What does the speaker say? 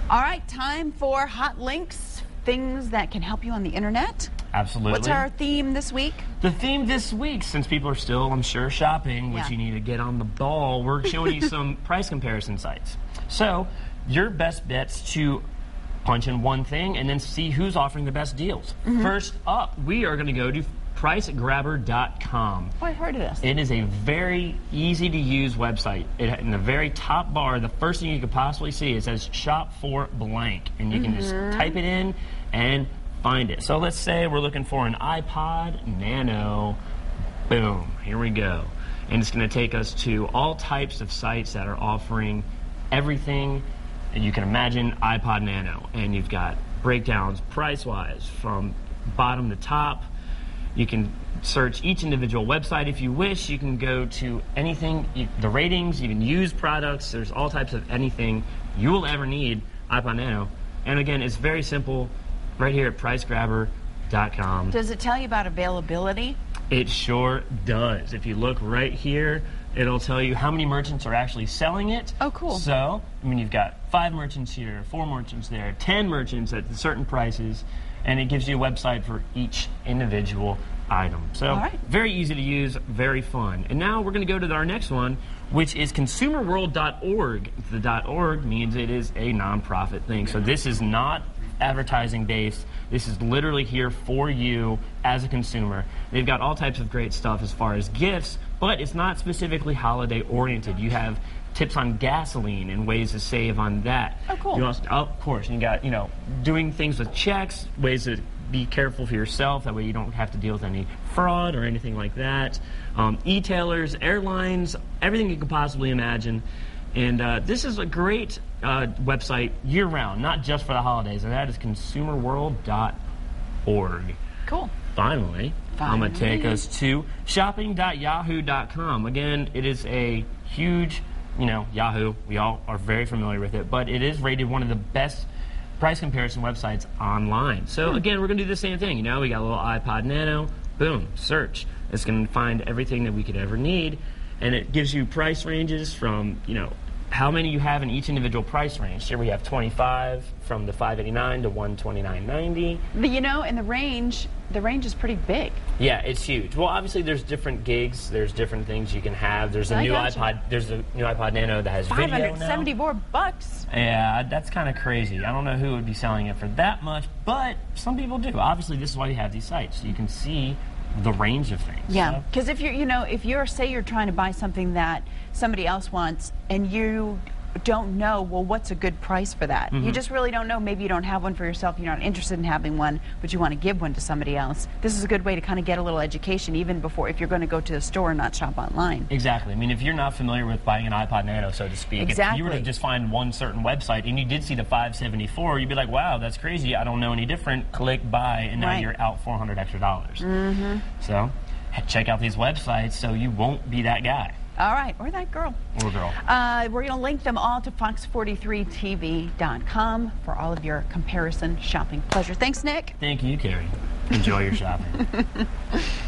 All right, time for hot links, things that can help you on the internet. Absolutely. What's our theme this week? The theme this week, since people are still, I'm sure, shopping, which you need to get on the ball, we're showing you some price comparison sites. So, your best bet's to punch in one thing and then see who's offering the best deals. First up, we are going to go to pricegrabber.com. Oh, I've heard of this. It is a very easy to use website. In the very top bar, the first thing you could possibly see, it says shop for blank. And you can just type it in and find it. So let's say we're looking for an iPod Nano. Boom, here we go. And it's going to take us to all types of sites that are offering everything and you can imagine iPod Nano. And you've got breakdowns price-wise from bottom to top. You can search each individual website if you wish. You can go to anything, the ratings, you can use products. There's all types of anything you will ever need iPod Nano. And again, it's very simple right here at pricegrabber.com. Does it tell you about availability? It sure does. If you look right here, it'll tell you how many merchants are actually selling it. Oh, cool. So, I mean, you've got 5 merchants here, 4 merchants there, 10 merchants at certain prices, and it gives you a website for each individual item. So, very easy to use, very fun. And now we're going to go to our next one, which is consumerworld.org. The .org means it is a nonprofit thing. So this is not advertising based. This is literally here for you as a consumer. They've got all types of great stuff as far as gifts, but it's not specifically holiday oriented. You have tips on gasoline and ways to save on that. Oh, cool. You also, of course, you got, doing things with checks, ways to be careful for yourself. That way you don't have to deal with any fraud or anything like that. E-tailers, airlines, everything you could possibly imagine. And this is a great website year-round, not just for the holidays, and that is consumerworld.org. Cool. Finally, I'm going to take us to shopping.yahoo.com. Again, it is a huge, Yahoo. We all are very familiar with it, but it is rated one of the best price comparison websites online. So again, we're going to do the same thing. We got a little iPod Nano. Boom, search. It's going to find everything that we could ever need, and it gives you price ranges from, how many you have in each individual price range. Here we have 25 from the $589 to $129.90. And the range is pretty big. Yeah, it's huge. Well, obviously there's different gigs, there's different things you can have. There's a new iPod Nano that has video now. $574. Yeah, that's kind of crazy. I don't know who would be selling it for that much, but some people do. Obviously, this is why you have these sites. So you can see the range of things. Yeah, because if say you're trying to buy something that somebody else wants and you don't know, well, what's a good price for that? You just really don't know. Maybe you don't have one for yourself, you're not interested in having one, but you want to give one to somebody else. This is a good way to kind of get a little education even before, if you're going to go to the store and not shop online. Exactly. I mean, if you're not familiar with buying an iPod Nano, so to speak, if you were to just find one certain website and you did see the $574, you'd be like, wow, that's crazy, I don't know any different, click buy, and now you're out $400 extra. So check out these websites so you won't be that guy. All right, or that girl. Or girl. We're going to link them all to fox43tv.com for all of your comparison shopping pleasure. Thanks, Nick. Thank you, Carrie. Enjoy your shopping.